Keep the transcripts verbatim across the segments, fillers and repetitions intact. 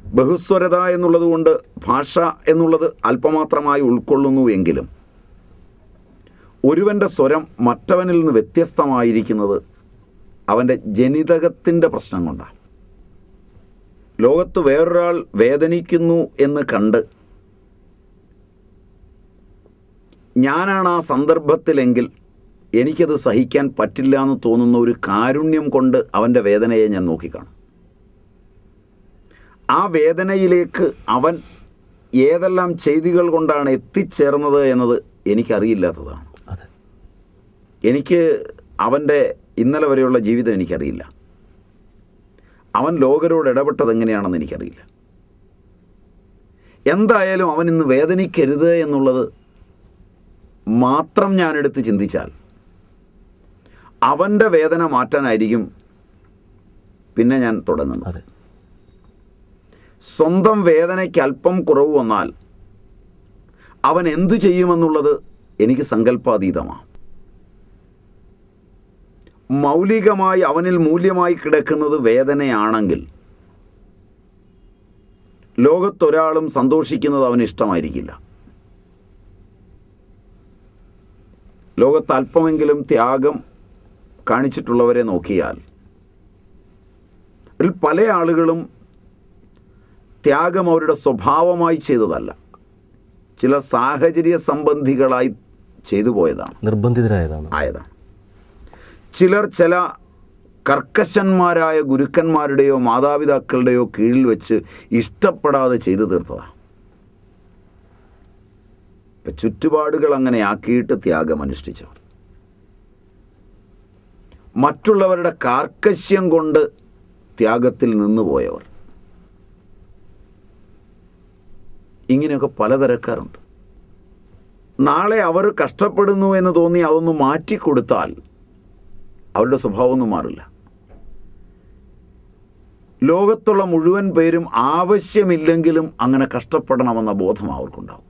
ബഹുസ്വരത എന്നുള്ളത് കൊണ്ട് ഭാഷ എന്നുള്ളത് അല്പമാത്രമായി ഉൾക്കൊള്ളുന്നു എങ്കിലും ഒരുവൻ്റെ സ്വരം മറ്റവനിൽ നിന്ന് വ്യത്യസ്തമായിരിക്കുന്നത് അവൻ്റെ ജനിതകത്തിൻ്റെ പ്രശ്നം കൊണ്ടാണ്. ലോകത്ത് വേറൊരാൾ വേദനിക്കുന്നു എന്ന് കണ്ട് ഞാനാണ് ആ സന്ദർഭത്തിലെങ്കിൽ എനിക്കത് സഹിക്കാൻ പറ്റില്ല എന്ന് തോന്നുന്ന ഒരു കാരുണ്യം കൊണ്ട് അവൻ്റെ വേദനയെ ഞാൻ നോക്കിക്കാണും. ആ വേദനയിലേക്ക് അവൻ ഏതെല്ലാം ചെയ്തികൾ കൊണ്ടാണ് എത്തിച്ചേർന്നത് എന്നത് എനിക്കറിയില്ലാത്തതാണ്. എനിക്ക് അവൻ്റെ ഇന്നലെ വരെയുള്ള ജീവിതം എനിക്കറിയില്ല. അവൻ ലോകരോട് ഇടപെട്ടത് എങ്ങനെയാണെന്ന് എനിക്കറിയില്ല. എന്തായാലും അവൻ ഇന്ന് വേദനിക്കരുത് എന്നുള്ളത് മാത്രം ഞാനെടുത്ത് ചിന്തിച്ചാൽ അവൻ്റെ വേദന മാറ്റാനായിരിക്കും പിന്നെ ഞാൻ തുടങ്ങുന്നത്. സ്വന്തം വേദനയ്ക്ക് അല്പം കുറവ് വന്നാൽ അവൻ എന്തു ചെയ്യുമെന്നുള്ളത് എനിക്ക് സങ്കല്പാതീതമാണ്. മൗലികമായി അവനിൽ മൂല്യമായി കിടക്കുന്നത് വേദനയാണെങ്കിൽ ലോകത്തൊരാളും സന്തോഷിക്കുന്നത് അവന് ഇഷ്ടമായിരിക്കില്ല. ലോകത്ത് അല്പമെങ്കിലും ത്യാഗം കാണിച്ചിട്ടുള്ളവരെ നോക്കിയാൽ അതിൽ പല ആളുകളും ത്യാഗം അവരുടെ സ്വഭാവമായി ചെയ്തതല്ല, ചില സാഹചര്യ സംബന്ധികളായി ചെയ്തു പോയതാണ്, നിർബന്ധിതരായതാണ് ആയതാണ്. ചിലർ ചില കർക്കശന്മാരായ ഗുരുക്കന്മാരുടെയോ മാതാപിതാക്കളുടെയോ കീഴിൽ വെച്ച് ഇഷ്ടപ്പെടാതെ ചെയ്തു തീർത്തതാണ്. ചുറ്റുപാടുകൾ അങ്ങനെ ആക്കിയിട്ട് ത്യാഗം അനുഷ്ഠിച്ചവർ, മറ്റുള്ളവരുടെ കാർക്കശ്യം കൊണ്ട് ത്യാഗത്തിൽ നിന്നുപോയവർ, ഇങ്ങനെയൊക്കെ പലതരക്കാരുണ്ട്. നാളെ അവർ കഷ്ടപ്പെടുന്നു എന്ന് തോന്നി അതൊന്ന് മാറ്റിക്കൊടുത്താൽ അവരുടെ സ്വഭാവമൊന്നും മാറില്ല. ലോകത്തുള്ള മുഴുവൻ പേരും ആവശ്യമില്ലെങ്കിലും അങ്ങനെ കഷ്ടപ്പെടണമെന്ന ബോധം അവർക്കുണ്ടാവും.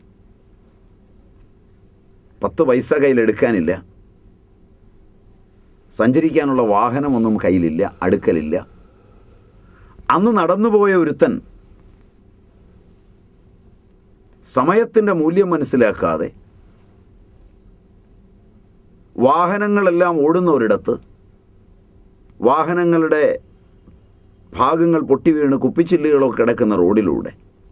പത്ത് പൈസ കയ്യിലെടുക്കാനില്ല, സഞ്ചരിക്കാനുള്ള വാഹനമൊന്നും കയ്യിലില്ല, അടുക്കലില്ല. അന്ന് നടന്നുപോയ ഒരുത്തൻ സമയത്തിൻ്റെ മൂല്യം മനസ്സിലാക്കാതെ വാഹനങ്ങളെല്ലാം ഓടുന്ന ഒരിടത്ത് വാഹനങ്ങളുടെ ഭാഗങ്ങൾ പൊട്ടി വീണ് കുപ്പിച്ചില്ലുകളൊക്കെ കിടക്കുന്ന റോഡിലൂടെ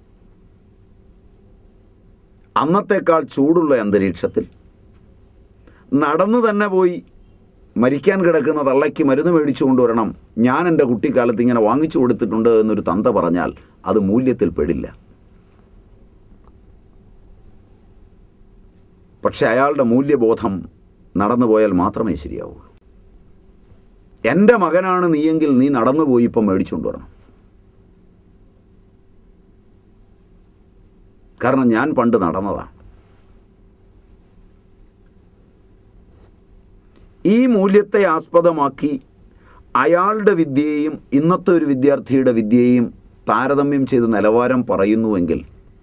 അന്നത്തേക്കാൾ ചൂടുള്ള അന്തരീക്ഷത്തിൽ നടന്നു തന്നെ പോയി മരിക്കാൻ കിടക്കുന്ന തള്ളയ്ക്ക് മരുന്ന് മേടിച്ചു കൊണ്ടുവരണം, ഞാൻ എൻ്റെ കുട്ടിക്കാലത്ത് ഇങ്ങനെ വാങ്ങിച്ചു കൊടുത്തിട്ടുണ്ട് എന്നൊരു തന്ത പറഞ്ഞാൽ അത് മൂല്യത്തിൽ പെടില്ല. പക്ഷെ അയാളുടെ മൂല്യബോധം നടന്നു പോയാൽ മാത്രമേ ശരിയാവുള്ളൂ. എൻ്റെ മകനാണ് നീയെങ്കിൽ നീ നടന്നുപോയി ഇപ്പം മേടിച്ചുകൊണ്ട് വരണം. കാരണം ഞാൻ പണ്ട് നടന്നതാണ്. ഈ മൂല്യത്തെ ആസ്പദമാക്കി അയാളുടെ വിദ്യയെയും ഇന്നത്തെ ഒരു വിദ്യാർത്ഥിയുടെ വിദ്യയെയും താരതമ്യം ചെയ്ത് നിലവാരം പറയുന്നുവെങ്കിൽ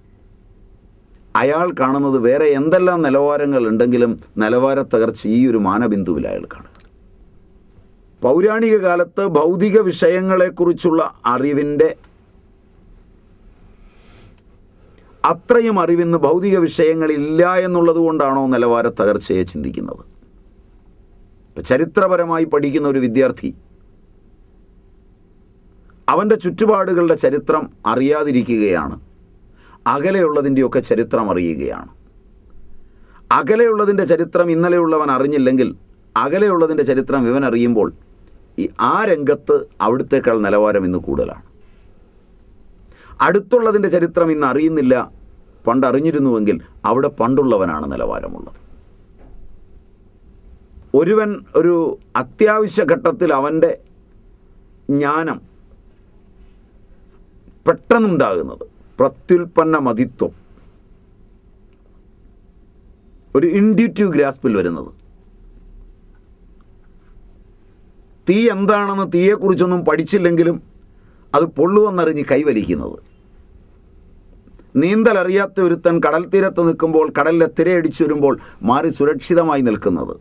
അയാൾ കാണുന്നത് വേറെ എന്തെല്ലാം നിലവാരങ്ങൾ ഉണ്ടെങ്കിലും നിലവാര തകർച്ച ഈ ഒരു മാനബിന്ദുവിൽ അയാൾ കാണുക. പൗരാണിക കാലത്ത് ഭൗതിക വിഷയങ്ങളെക്കുറിച്ചുള്ള അറിവിൻ്റെ അത്രയും അറിവിന്ന് ഭൗതിക വിഷയങ്ങളില്ല എന്നുള്ളത് കൊണ്ടാണോ നിലവാര തകർച്ചയെ ചിന്തിക്കുന്നത്? ചരിത്രപരമായി പഠിക്കുന്ന ഒരു വിദ്യാർത്ഥി അവൻ്റെ ചുറ്റുപാടുകളുടെ ചരിത്രം അറിയാതിരിക്കുകയാണ്, അകലെയുള്ളതിൻ്റെയൊക്കെ ചരിത്രം അറിയുകയാണ്. അകലെയുള്ളതിൻ്റെ ചരിത്രം ഇന്നലെയുള്ളവൻ അറിഞ്ഞില്ലെങ്കിൽ അകലെയുള്ളതിൻ്റെ ചരിത്രം ഇവൻ അറിയുമ്പോൾ ഈ ആ രംഗത്ത് അവിടുത്തേക്കാൾ നിലവാരം ഇന്ന് കൂടുതലാണ്. അടുത്തുള്ളതിൻ്റെ ചരിത്രം ഇന്ന് അറിയുന്നില്ല, പണ്ട് അറിഞ്ഞിരുന്നുവെങ്കിൽ അവിടെ പണ്ടുള്ളവനാണ് നിലവാരമുള്ളത്. ഒരുവൻ ഒരു അത്യാവശ്യ ഘട്ടത്തിൽ അവൻ്റെ ജ്ഞാനം പെട്ടെന്നുണ്ടാകുന്നത് പ്രത്യുൽപ്പന്ന മതിത്വം, ഒരു ഇൻഡ്യൂറ്റീവ് ഗ്രാസ്പിൽ വരുന്നത്, തീ എന്താണെന്ന് തീയെക്കുറിച്ചൊന്നും പഠിച്ചില്ലെങ്കിലും അത് പൊള്ളുവെന്നറിഞ്ഞ് കൈവലിക്കുന്നത്, നീന്തൽ അറിയാത്ത ഒരുത്തൻ കടൽ തീരത്ത് നിൽക്കുമ്പോൾ കടലിലെ തിരയടിച്ചു വരുമ്പോൾ മാറി സുരക്ഷിതമായി നിൽക്കുന്നത്,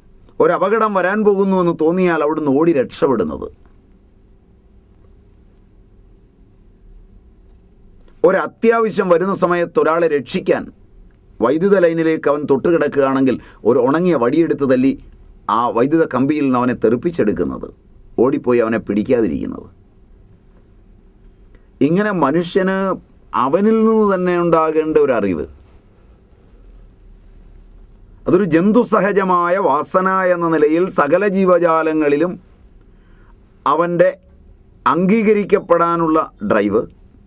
ഒരപകടം വരാൻ പോകുന്നുവെന്ന് തോന്നിയാൽ അവിടുന്ന് ഓടി രക്ഷപ്പെടുന്നത്, ഒരത്യാവശ്യം വരുന്ന സമയത്ത് ഒരാളെ രക്ഷിക്കാൻ വൈദ്യുത ലൈനിലേക്ക് അവൻ തൊട്ടുകിടക്കുകയാണെങ്കിൽ ഒരു ഉണങ്ങിയ വടിയെടുത്ത് തല്ലി ആ വൈദ്യുത കമ്പിയിൽ നിന്ന് അവനെ തെറിപ്പിച്ചെടുക്കുന്നത്, ഓടിപ്പോയി അവനെ പിടിക്കാതിരിക്കുന്നത്. ഇങ്ങനെ മനുഷ്യന് അവനിൽ നിന്ന് തന്നെ ഉണ്ടാകേണ്ട ഒരു അറിവ്, അതൊരു ജന്തുസഹജമായ വാസന എന്ന നിലയിൽ സകല ജീവജാലങ്ങളിലും അവൻ്റെ അംഗീകരിക്കപ്പെടാനുള്ള ഡ്രൈവ്,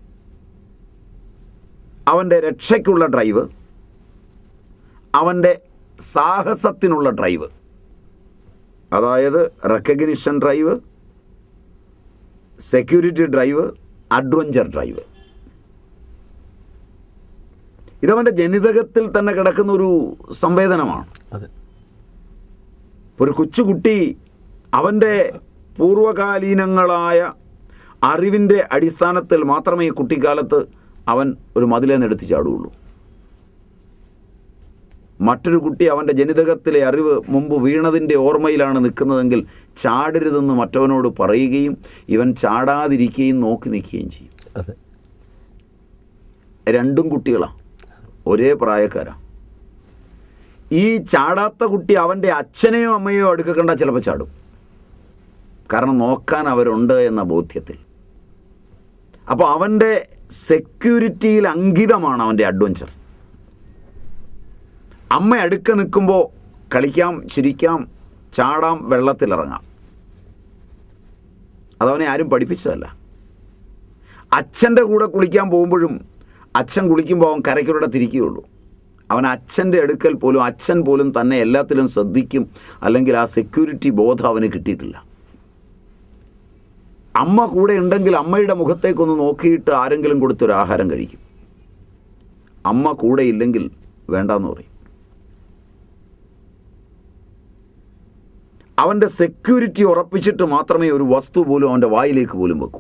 അവൻ്റെ രക്ഷയ്ക്കുള്ള ഡ്രൈവ്, അവൻ്റെ സാഹസത്തിനുള്ള ഡ്രൈവ്, അതായത് recognition drive, security drive, adventure drive, ഇതവൻ്റെ ജനിതകത്തിൽ തന്നെ കിടക്കുന്ന ഒരു സംവേദനമാണ്. ഒരു കൊച്ചുകുട്ടി അവൻ്റെ പൂർവകാലീനങ്ങളായ അറിവിൻ്റെ അടിസ്ഥാനത്തിൽ മാത്രമേ കുട്ടിക്കാലത്ത് അവൻ ഒരു മതിലേന്ന് എടുത്ത് ചാടുകയുള്ളൂ. മറ്റൊരു കുട്ടി അവൻ്റെ ജനിതകത്തിലെ അറിവ് മുമ്പ് വീണതിൻ്റെ ഓർമ്മയിലാണ് നിൽക്കുന്നതെങ്കിൽ ചാടരുതെന്ന് മറ്റവനോട് പറയുകയും ഇവൻ ചാടാതിരിക്കുകയും നോക്കി നിൽക്കുകയും ചെയ്യും. രണ്ടും കുട്ടികളാണ്, ഒരേ പ്രായക്കാരാണ്. ഈ ചാടാത്ത കുട്ടി അവൻ്റെ അച്ഛനെയോ അമ്മയോ അടുക്ക കണ്ടാൽ ചിലപ്പോൾ ചാടും, കാരണം നോക്കാൻ അവരുണ്ട് എന്ന ബോധ്യത്തിൽ. അപ്പോൾ അവൻ്റെ സെക്യൂരിറ്റിയിൽ അങ്കിതമാണ് അവൻ്റെ അഡ്വഞ്ചർ. അമ്മ അടുക്ക നിൽക്കുമ്പോൾ കളിക്കാം, ചിരിക്കാം, ചാടാം, വെള്ളത്തിലിറങ്ങാം. അതവനെ ആരും പഠിപ്പിച്ചതല്ല. അച്ഛൻ്റെ കൂടെ കുളിക്കാൻ പോകുമ്പോഴും അച്ഛൻ കുളിക്കുമ്പോൾ അവൻ കരയ്ക്കൂടെ തിരിക്കുകയുള്ളൂ. അവൻ അച്ഛൻ്റെ അടുക്കൽ പോലും അച്ഛൻ പോലും തന്നെ എല്ലാത്തിലും ശ്രദ്ധിക്കും, അല്ലെങ്കിൽ ആ സെക്യൂരിറ്റി ബോധം അവന് കിട്ടിയിട്ടില്ല. അമ്മ കൂടെ ഉണ്ടെങ്കിൽ അമ്മയുടെ മുഖത്തേക്കൊന്ന് നോക്കിയിട്ട് ആരെങ്കിലും കൊടുത്തൊരു ആഹാരം കഴിക്കും. അമ്മ കൂടെ ഇല്ലെങ്കിൽ വേണ്ടാന്ന് പറയും. അവൻ്റെ സെക്യൂരിറ്റി ഉറപ്പിച്ചിട്ട് മാത്രമേ ഒരു വസ്തു പോലും അവൻ്റെ വായിലേക്ക് പോലും വെക്കൂ.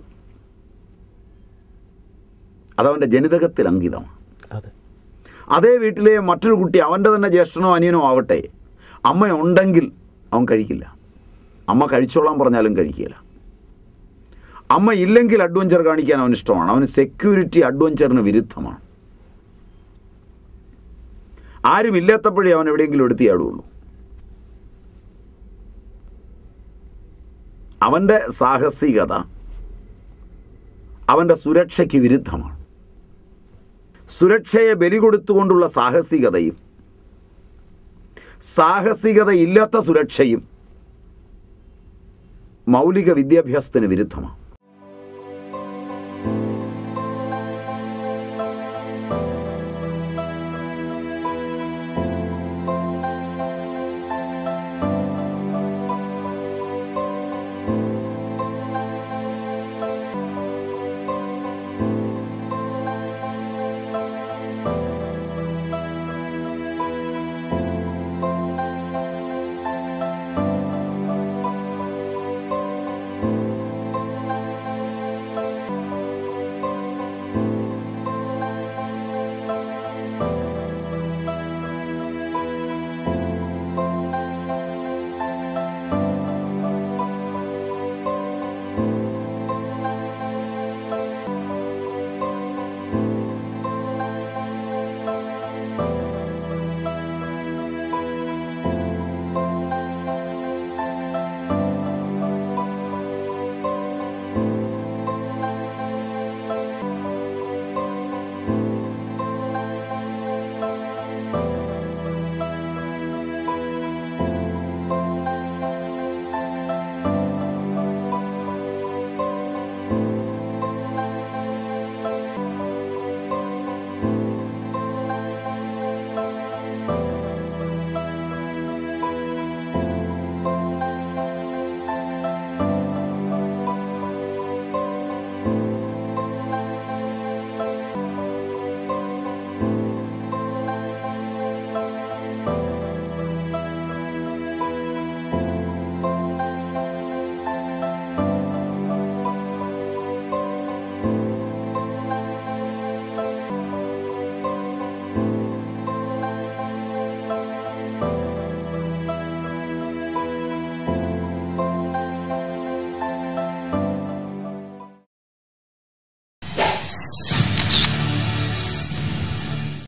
അതവൻ്റെ ജനിതകത്തിൽ അങ്കിതമാണ്. അതേ വീട്ടിലെ മറ്റൊരു കുട്ടി, അവൻ്റെ തന്നെ ജ്യേഷ്ഠനോ അനിയനോ ആവട്ടെ, അമ്മ ഉണ്ടെങ്കിൽ അവൻ കഴിക്കില്ല. അമ്മ കഴിച്ചോളാൻ പറഞ്ഞാലും കഴിക്കില്ല. അമ്മ ഇല്ലെങ്കിൽ അഡ്വഞ്ചർ കാണിക്കാൻ അവന് ഇഷ്ടമാണ്. അവന് സെക്യൂരിറ്റി അഡ്വഞ്ചറിന് വിരുദ്ധമാണ്. ആരും ഇല്ലാത്തപ്പോഴേ അവൻ എവിടെയെങ്കിലും എടുത്തിയാടുള്ളൂ. അവൻ്റെ സാഹസികത അവൻ്റെ സുരക്ഷയ്ക്ക് വിരുദ്ധമാണ്. സുരക്ഷയെ ബലി കൊടുത്തുകൊണ്ടുള്ള സാഹസികതയും സാഹസികതയില്ലാത്ത സുരക്ഷയും മൗലിക വിദ്യാഭ്യാസത്തിന് വിരുദ്ധമാണ്.